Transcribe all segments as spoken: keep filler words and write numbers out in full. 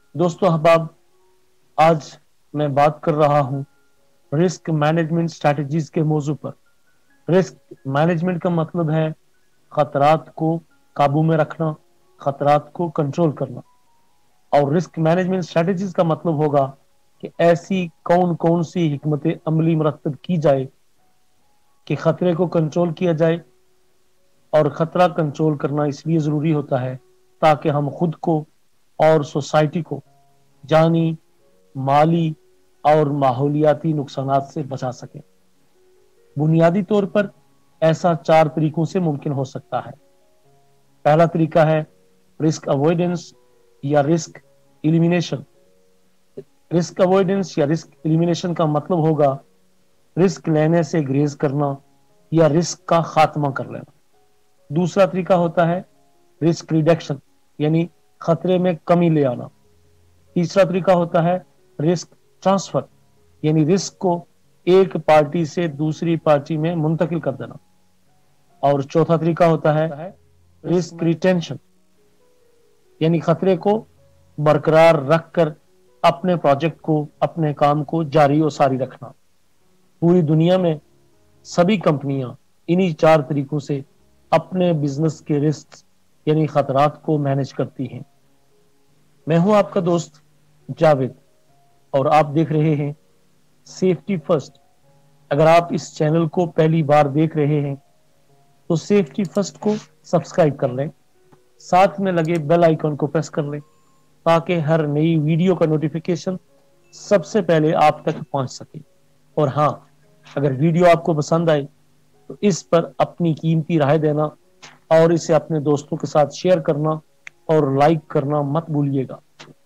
दोस्तों अहबाब, आज मैं बात कर रहा हूं रिस्क मैनेजमेंट स्ट्रैटेजीज के मौजू पर। रिस्क मैनेजमेंट का मतलब है खतरात को काबू में रखना, खतरात को कंट्रोल करना। और रिस्क मैनेजमेंट स्ट्रैटेजीज का मतलब होगा कि ऐसी कौन कौन सी हिकमत अमली मरतब की जाए कि खतरे को कंट्रोल किया जाए। और खतरा कंट्रोल करना इसलिए जरूरी होता है ताकि हम खुद को और सोसाइटी को जानी, माली और माहौलियाती नुकसानात से बचा सके। बुनियादी तौर पर ऐसा चार तरीकों से मुमकिन हो सकता है। पहला तरीका है रिस्क अवॉइडेंस या रिस्क एलिमिनेशन। रिस्क अवॉइडेंस या रिस्क एलिमिनेशन का मतलब होगा रिस्क लेने से ग्रेज करना या रिस्क का खात्मा कर लेना। दूसरा तरीका होता है रिस्क रिडक्शन, यानी खतरे में कमी ले आना। तीसरा तरीका होता है रिस्क ट्रांसफर, यानी रिस्क को एक पार्टी से दूसरी पार्टी में मुंतकिल कर देना। और चौथा तरीका होता है रिस्क रिटेंशन, यानी खतरे को बरकरार रखकर अपने प्रोजेक्ट को, अपने काम को जारी और सारी रखना। पूरी दुनिया में सभी कंपनियां इन्हीं चार तरीकों से अपने बिजनेस के रिस्क यानी खतरात को मैनेज करती हैं। मैं हूं आपका दोस्त जावेद और आप देख रहे हैं सेफ्टी फर्स्ट। अगर आप इस चैनल को पहली बार देख रहे हैं तो सेफ्टी फर्स्ट को सब्सक्राइब कर लें, साथ में लगे बेल आइकन को प्रेस कर लें ताकि हर नई वीडियो का नोटिफिकेशन सबसे पहले आप तक पहुंच सके। और हाँ, अगर वीडियो आपको पसंद आए तो इस पर अपनी कीमती राय देना और इसे अपने दोस्तों के साथ शेयर करना और लाइक करना मत भूलिएगा।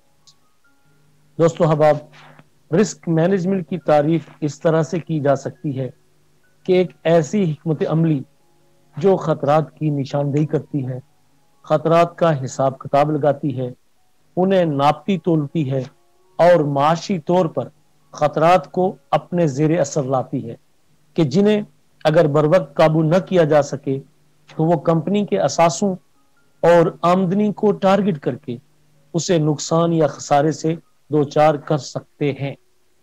दोस्तों हबाब, रिस्क मैनेजमेंट की तारीफ इस तरह से की जा सकती है कि एक ऐसी हिकमत अमली जो खतरात की निशानदेही करती है, खतरात का हिसाब किताब लगाती है, उन्हें नापती तोलती है और माशी तौर पर खतरात को अपने जेर असर लाती है कि जिन्हें अगर बर वक्त काबू न किया जा सके तो वो कंपनी के असासों और आमदनी को टारगेट करके उसे नुकसान या खसारे से दो चार कर सकते हैं।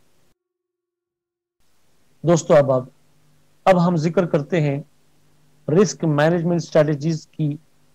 दोस्तों अब अब अब हम जिक्र करते हैं रिस्क मैनेजमेंट स्ट्रेटजीज की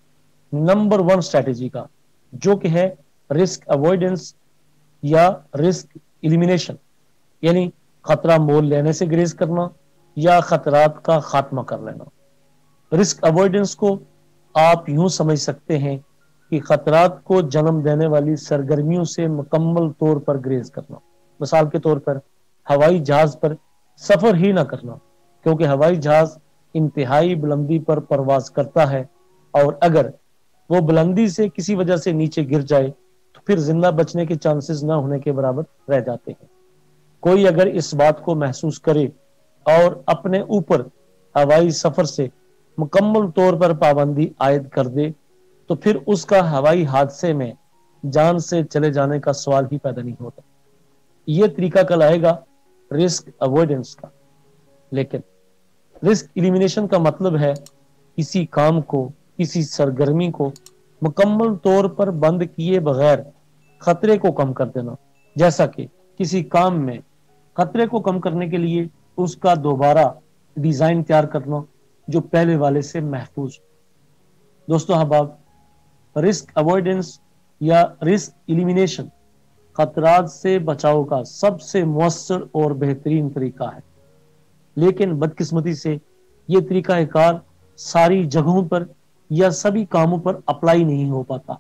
नंबर वन स्ट्रेटजी का, जो कि है रिस्क अवॉइडेंस या रिस्क एलिमिनेशन, यानी खतरा मोल लेने से ग्रेज करना या खतरात का खात्मा कर लेना। रिस्क अवॉइडेंस को आप यूं समझ सकते हैं कि खतरात को जन्म देने वाली सरगर्मियों से मुकम्मल तौर पर ग्रेज करना। मिसाल के तौर पर हवाई जहाज पर सफर ही ना करना, क्योंकि हवाई जहाज इंतहाई बुलंदी पर परवाज करता है और अगर वो बुलंदी से किसी वजह से नीचे गिर जाए तो फिर जिंदा बचने के चांसेस ना होने के बराबर रह जाते हैं। कोई अगर इस बात को महसूस करे और अपने ऊपर हवाई सफर से मुकम्मल तौर पर पाबंदी आयद कर दे तो फिर उसका हवाई हादसे में जान से चले जाने का सवाल ही पैदा नहीं होता। यह तरीका कहलाएगा रिस्क अवॉइडेंस का। लेकिन रिस्क एलिमिनेशन का मतलब है किसी काम को, किसी सरगर्मी को मुकम्मल तौर पर बंद किए बगैर खतरे को कम कर देना। जैसा कि किसी काम में खतरे को कम करने के लिए उसका दोबारा डिजाइन तैयार करना जो पहले वाले से महफूज। दोस्तों हबाब, रिस्क अवॉइडेंस या रिस्क एलिमिनेशन खतरात से बचाव का सबसे मुअस्सर और बेहतरीन तरीका है, लेकिन बदकिस्मती से यह तरीका कार सारी जगहों पर या सभी कामों पर अप्लाई नहीं हो पाता।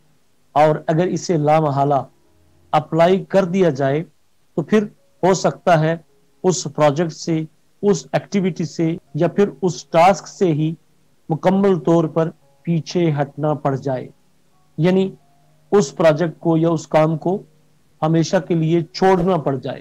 और अगर इसे लामहला अप्लाई कर दिया जाए तो फिर हो सकता है उस प्रोजेक्ट से, उस एक्टिविटी से या फिर उस टास्क से ही मुकम्मल तौर पर पीछे हटना पड़ जाए, यानी उस प्रोजेक्ट को या उस काम को हमेशा के लिए छोड़ना पड़ जाए।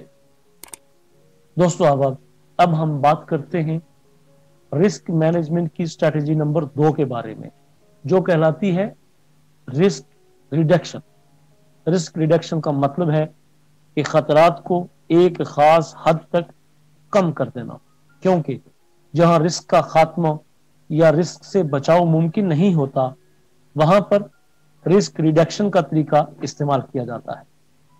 दोस्तों अब अब हम बात करते हैं रिस्क मैनेजमेंट की स्ट्रैटेजी नंबर दो के बारे में, जो कहलाती है रिस्क रिडक्शन। रिस्क रिडक्शन का मतलब है कि खतरात को एक खास हद तक कम कर देना, क्योंकि जहां रिस्क का खात्मा या रिस्क से बचाव मुमकिन नहीं होता वहां पर रिस्क रिडक्शन का तरीका इस्तेमाल किया जाता है।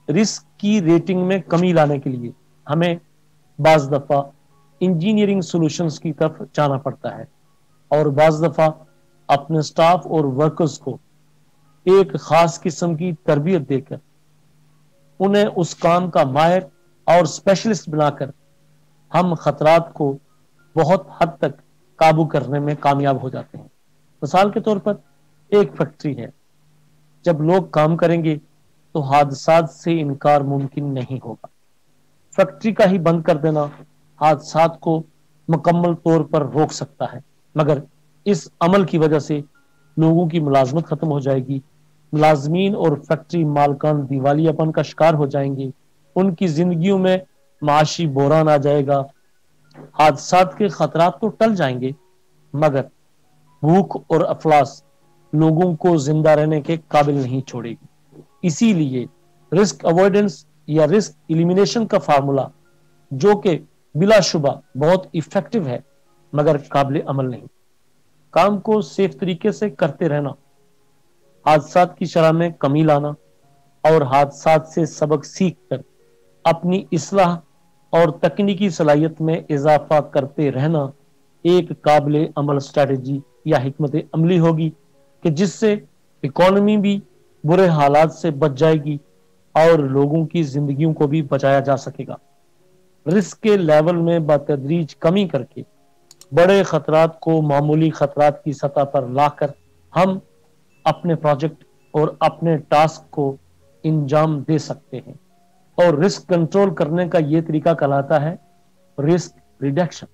رسک کی ریٹنگ میں کمی لانے کے لیے ہمیں بعض دفعہ انجینئرنگ سولوشنز کی طرف جانا پڑتا ہے اور بعض دفعہ اپنے سٹاف اور ورکرز کو ایک خاص قسم کی تربیت دے کر انہیں اس کام کا ماہر اور اسپیشلسٹ بنا کر ہم خطرات کو بہت حد تک قابو کرنے میں کامیاب ہو جاتے ہیں۔ مثال کے طور پر ایک فیکٹری ہے، جب لوگ کام کریں گے تو حادثات سے انکار ممکن نہیں ہوگا۔ فیکٹری کا ہی بند کر دینا حادثات کو مکمل طور پر روک سکتا ہے، مگر اس عمل کی وجہ سے لوگوں کی ملازمت ختم ہو جائے گی، ملازمین اور فیکٹری مالکان دیوالیہ پن کا شکار ہو جائیں گے، ان کی زندگیوں میں معاشی بحران آ جائے گا۔ حادثات کے خطرات تو ٹل جائیں گے، مگر بھوک اور افلاس لوگوں کو زندہ رہنے کے قابل نہیں چھوڑے گی۔ اسی لیے رسک اوائڈنس یا رسک ایلیمینیشن کا فارمولا، جو کہ بلا شبہ بہت ایفیکٹو ہے مگر قابل عمل نہیں، کام کو سیف طریقے سے کرتے رہنا، حادثات کی شرح میں کمی لانا اور حادثات سے سبق سیکھ کر اپنی اصلاح اور تکنیکی صلاحیت میں اضافہ کرتے رہنا ایک قابل عمل اسٹریٹجی یا حکمت عملی ہوگی کہ جس سے اکانومی بھی برے حالات سے بچ جائے گی اور لوگوں کی زندگیوں کو بھی بچایا جا سکے گا۔ رسک کے لیول میں بتدریج کمی کر کے بڑے خطرات کو معمولی خطرات کی سطح پر لا کر ہم اپنے پروجیکٹ اور اپنے ٹاسک کو انجام دے سکتے ہیں، اور رسک کنٹرول کرنے کا یہ طریقہ کہلاتا ہے رسک ریڈکشن۔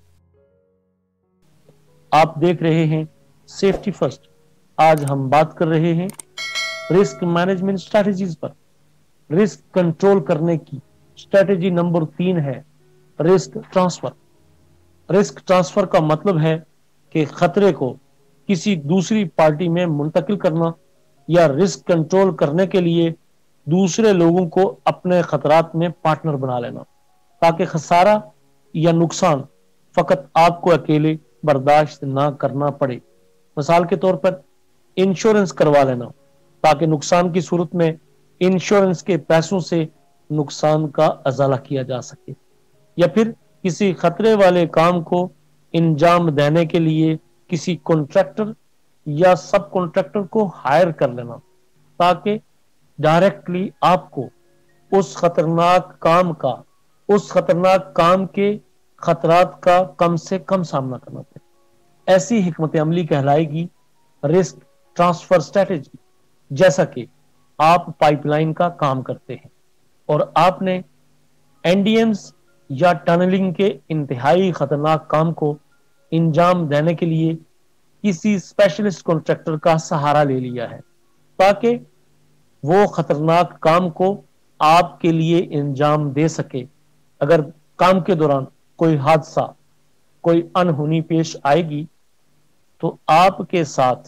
آپ دیکھ رہے ہیں سیفٹی فرسٹ۔ آج ہم بات کر رہے ہیں رسک مینجمنٹ اسٹریٹجیز پر۔ رسک کنٹرول کرنے کی اسٹریٹجی نمبر تین ہے رسک ٹرانسفر۔ رسک ٹرانسفر کا مطلب ہے کہ خطرے کو کسی دوسری پارٹی میں منتقل کرنا یا رسک کنٹرول کرنے کے لیے دوسرے لوگوں کو اپنے خطرات میں پارٹنر بنا لینا، تاکہ خسارہ یا نقصان فقط آپ کو اکیلے برداشت نہ کرنا پڑے۔ مثال کے طور پر انشورنس کروا لینا تاکہ نقصان کی صورت میں انشورنس کے پیسوں سے نقصان کا ازالہ کیا جا سکے، یا پھر کسی خطرے والے کام کو انجام دینے کے لیے کسی کنٹریکٹر یا سب کنٹریکٹر کو ہائر کر لینا تاکہ ڈائریکٹلی آپ کو اس خطرناک کام کا اس خطرناک کام کے خطرات کا کم سے کم سامنا کرنا پڑے۔ ایسی حکمت عملی کہلائے گی رسک ٹرانسفر اسٹریٹجی۔ جیسا کہ آپ پائپ لائن کا کام کرتے ہیں اور آپ نے این ڈی ایمز یا ٹنلنگ کے انتہائی خطرناک کام کو انجام دینے کے لیے کسی اسپیشلسٹ کنٹریکٹر کا سہارا لے لیا ہے تاکہ وہ خطرناک کام کو آپ کے لیے انجام دے سکے۔ اگر کام کے دوران کوئی حادثہ، کوئی انہونی پیش آئے گی تو آپ کے ساتھ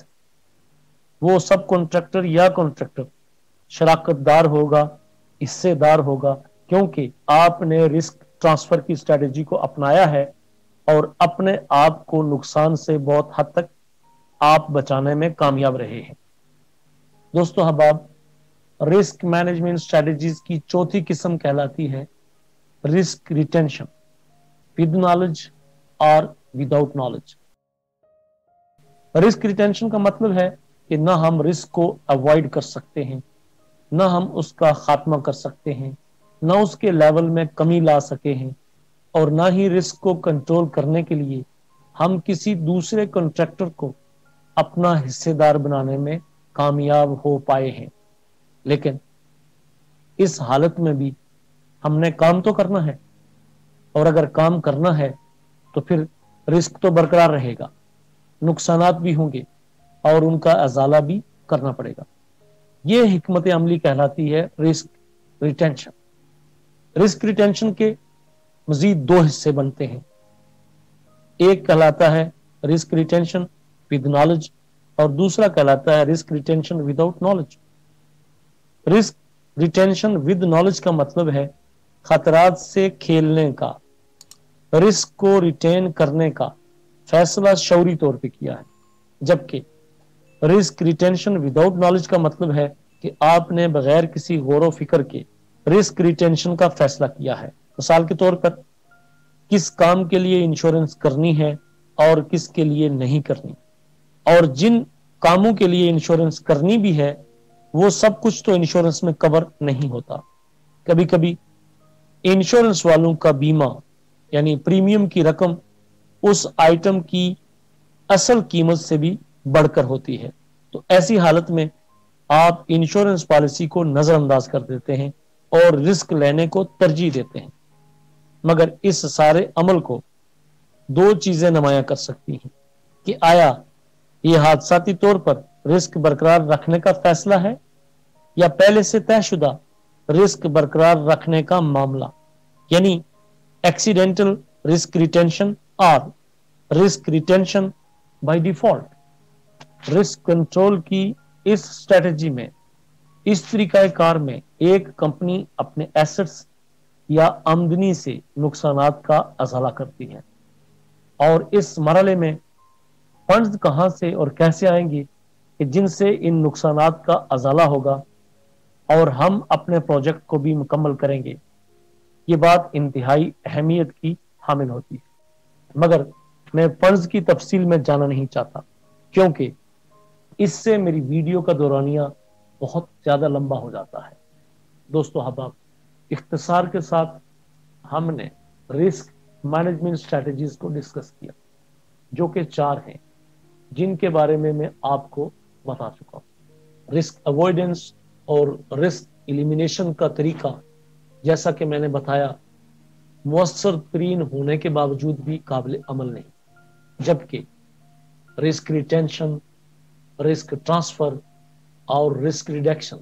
وہ سب کنٹریکٹر یا کنٹریکٹر شراکت دار ہوگا، حصے دار ہوگا، کیونکہ آپ نے رسک ٹرانسفر کی اسٹریٹجی کو اپنایا ہے اور اپنے آپ کو نقصان سے بہت حد تک آپ بچانے میں کامیاب رہے ہیں۔ دوستو احباب، رسک مینجمنٹ اسٹریٹجیز کی چوتھی قسم کہلاتی ہے رسک ریٹینشن، ود نالج اور وداؤٹ نالج۔ رسک ریٹینشن کا مطلب ہے کہ نہ ہم رسک کو اوائڈ کر سکتے ہیں، نہ ہم اس کا خاتمہ کر سکتے ہیں، نہ اس کے لیول میں کمی لا سکے ہیں، اور نہ ہی رسک کو کنٹرول کرنے کے لیے ہم کسی دوسرے کنٹریکٹر کو اپنا حصے دار بنانے میں کامیاب ہو پائے ہیں۔ لیکن اس حالت میں بھی ہم نے کام تو کرنا ہے، اور اگر کام کرنا ہے تو پھر رسک تو برقرار رہے گا، نقصانات بھی ہوں گے اور ان کا ازالہ بھی کرنا پڑے گا۔ یہ حکمت عملی کہلاتی ہے رسک ریٹینشن۔ رسک ریٹینشن کے مزید دو حصے بنتے ہیں، ایک کہلاتا ہے رسک ریٹینشن ود نالج اور دوسرا کہلاتا ہے risk retention without knowledge. Risk retention with knowledge کا مطلب ہے خطرات سے کھیلنے کا، رسک کو ریٹین کرنے کا فیصلہ شعوری طور پہ کیا ہے، جبکہ رسک ریٹینشن وداؤٹ نالج کا مطلب ہے کہ آپ نے بغیر کسی غور و فکر کے रिस्क रिटेंशन का फैसला किया है। मिसाल के तौर पर किस काम के लिए इंश्योरेंस करनी है और किसके लिए नहीं करनी, और जिन कामों के लिए इंश्योरेंस करनी भी है वो सब कुछ तो इंश्योरेंस में कवर नहीं होता। कभी कभी इंश्योरेंस वालों का बीमा यानी प्रीमियम की रकम उस आइटम की असल कीमत से भी बढ़कर होती है। तो ऐसी हालत में आप इंश्योरेंस पॉलिसी को नजरअंदाज कर देते हैं और रिस्क लेने को तरजीह देते हैं। मगर इस सारे अमल को दो चीजें नुमाया कर सकती हैं कि आया यह हादसाती तौर पर रिस्क बरकरार रखने का फैसला है या पहले से तयशुदा रिस्क बरकरार रखने का मामला, यानी एक्सीडेंटल रिस्क रिटेंशन और risk retention by default. Risk control की इस स्ट्रेटजी में, इस तरीकाकार में एक कंपनी अपने एसेट्स या आमदनी से नुकसानात का अजाला करती है, और इस मरहले में फंड्स कहां से और कैसे आएंगे कि जिनसे इन नुकसानात का अजाला होगा और हम अपने प्रोजेक्ट को भी मुकम्मल करेंगे। ये बात इंतहाई अहमियत की हामिल होती है। मगर मैं फंड्स की तफसील में जाना नहीं चाहता, क्योंकि इससे मेरी वीडियो का दौरानिया बहुत ज्यादा लंबा हो जाता है। दोस्तों अहबाब, इख्तिसार के साथ हमने रिस्क मैनेजमेंट स्ट्रेटजीज को डिस्कस किया, जो कि चार हैं, जिनके बारे में मैं आपको बता चुका हूं। रिस्क अवॉइडेंस और रिस्क एलिमिनेशन का तरीका, जैसा कि मैंने बताया, मुअस्सर तरीन होने के बावजूद भी काबिल अमल नहीं, जबकि रिस्क रिटेंशन, रिस्क ट्रांसफर और रिस्क रिडक्शन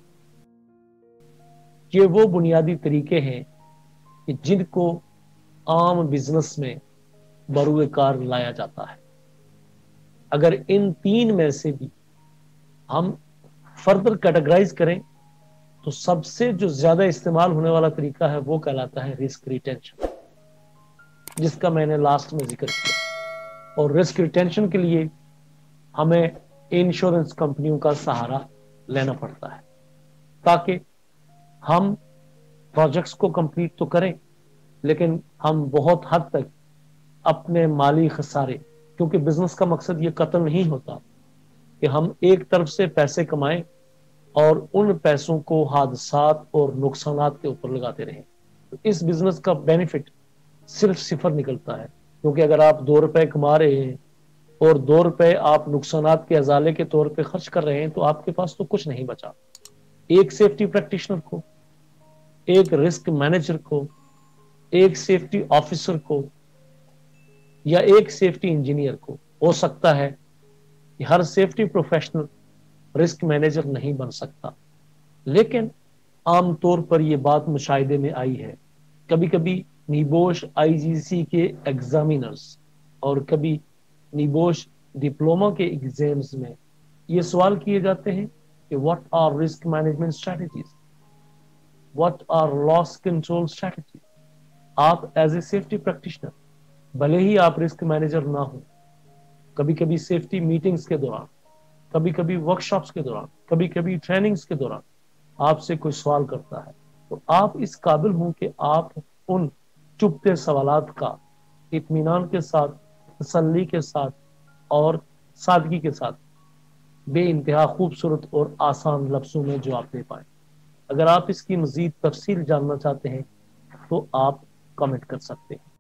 ये वो बुनियादी तरीके हैं कि जिनको आम बिजनेस में बरूए कार लाया जाता है। अगर इन तीन में से भी हम फर्दर कैटेगराइज करें तो सबसे जो ज्यादा इस्तेमाल होने वाला तरीका है वो कहलाता है रिस्क रिटेंशन, जिसका मैंने लास्ट में जिक्र किया। और रिस्क रिटेंशन के लिए हमें इंश्योरेंस कंपनियों का सहारा लेना पड़ता है, ताकि हम प्रोजेक्ट्स को कंप्लीट तो करें, लेकिन हम बहुत हद तक अपने माली खसारे, क्योंकि बिजनेस का मकसद ये कत्ल नहीं होता कि हम एक तरफ से पैसे कमाएं और उन पैसों को हादसात और नुकसानात के ऊपर लगाते रहें। तो इस बिजनेस का बेनिफिट सिर्फ सिफर निकलता है, क्योंकि अगर आप दो रुपए कमा रहे हैं और दो रुपए आप नुकसानात के अजाले के तौर पे खर्च कर रहे हैं, तो आपके पास तो कुछ नहीं बचा। एक सेफ्टी प्रैक्टिशनर को, एक रिस्क मैनेजर को, एक सेफ्टी ऑफिसर को या एक सेफ्टी इंजीनियर को, हो सकता है कि हर सेफ्टी प्रोफेशनल रिस्क मैनेजर नहीं बन सकता, लेकिन आमतौर पर यह बात मुशाहिदे में आई है। कभी कभी निबोश आईजीसी के एग्जामिनर्स और कभी निबोश डिप्लोमा के एग्जाम्स में ये सवाल किए जाते हैं कि what are risk management strategies, what are loss control strategies. आप एज ए सेफ्टी प्रैक्टिशनर, भले ही आप रिस्क मैनेजर ना हो, कभी कभी सेफ्टी मीटिंग्स के दौरान, कभी कभी वर्कशॉप्स के दौरान, कभी कभी ट्रेनिंग्स के दौरान आपसे कोई सवाल करता है, तो आप इस काबिल हों कि आप उन चुपते सवालात का इत्मीनान के साथ, तसल्ली के साथ और सादगी के साथ बे इंतहा खूबसूरत और आसान लफ्जों में जवाब दे पाए। अगर आप इसकी मजीद तफसील जानना चाहते हैं तो आप कमेंट कर सकते हैं।